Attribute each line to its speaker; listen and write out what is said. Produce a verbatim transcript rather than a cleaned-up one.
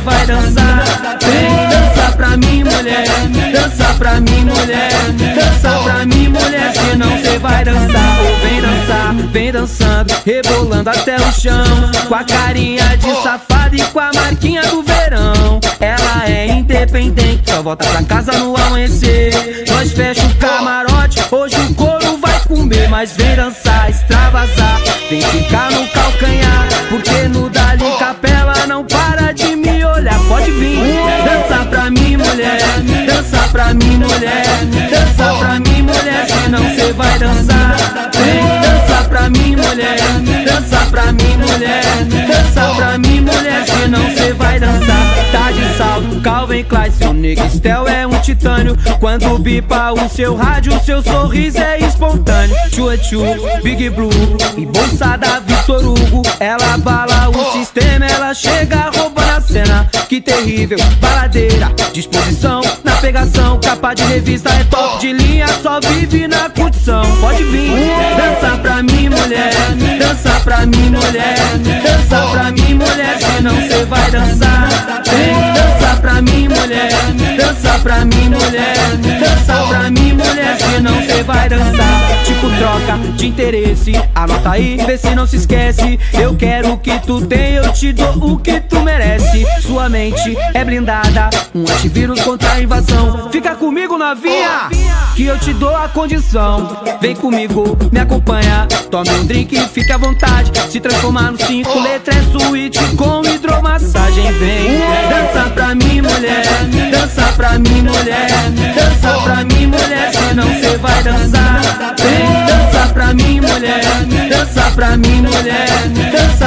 Speaker 1: vai dançar. Vem dançar pra mim, mulher, dança pra mim, mulher, dança pra mim, mulher, senão cê vai dançar. Vem dançar, vem dançando, rebolando até o chão, com a carinha de safada e com a marquinha do verão. Ela é independente, só volta pra casa no amanhecer. Nós fecha o camarote, hoje o couro vai comer. Mas vem dançar, extravasar, vem ficar no calcanhar, porque no Dali Capela não para de me olhar. Pode vir, dança pra mim, mulher, dança pra mim, mulher, dança pra mim, mulher, senão cê vai dançar. Vem dança pra mim, mulher, dança pra mim, mulher, dança pra mim, mulher, senão cê vai dançar. Tá de salto, Calvin Klein, seu Negistel é um titânio. Quando bipa o seu rádio, seu sorriso é espontâneo. Chua Chu, Big Blue e bolsa da Victor Hugo. Ela abala o sistema, ela chega roubando a cena. Que terrível, baladeira, disposição na pegação. Capa de revista é top de linha, só vive na curtição. Pode vir, dança pra mim, mulher, dança pra mim, mulher, dança pra mim, mulher, senão cê vai dançar. Vem dança pra mim, mulher, dança pra mim, mulher, dança pra mim, mulher, senão cê vai dançar. Tipo troca de interesse, anota aí, vê se não se esquece. Eu quero o que tu tem, eu te dou o que tu merece. Sua mente é blindada, um antivírus contra a invasão. Fica comigo, novinha, que eu te dou a condição. Vem comigo, me acompanha, tome um drink e fique à vontade. Se transformar no cinco letras é suíte com hidromassagem. Vem dança pra mim, mulher, dança pra mim, mulher, dança pra mim, mulher, senão cê vai dançar. Vem dança pra mim, mulher, dança pra mim, mulher, dança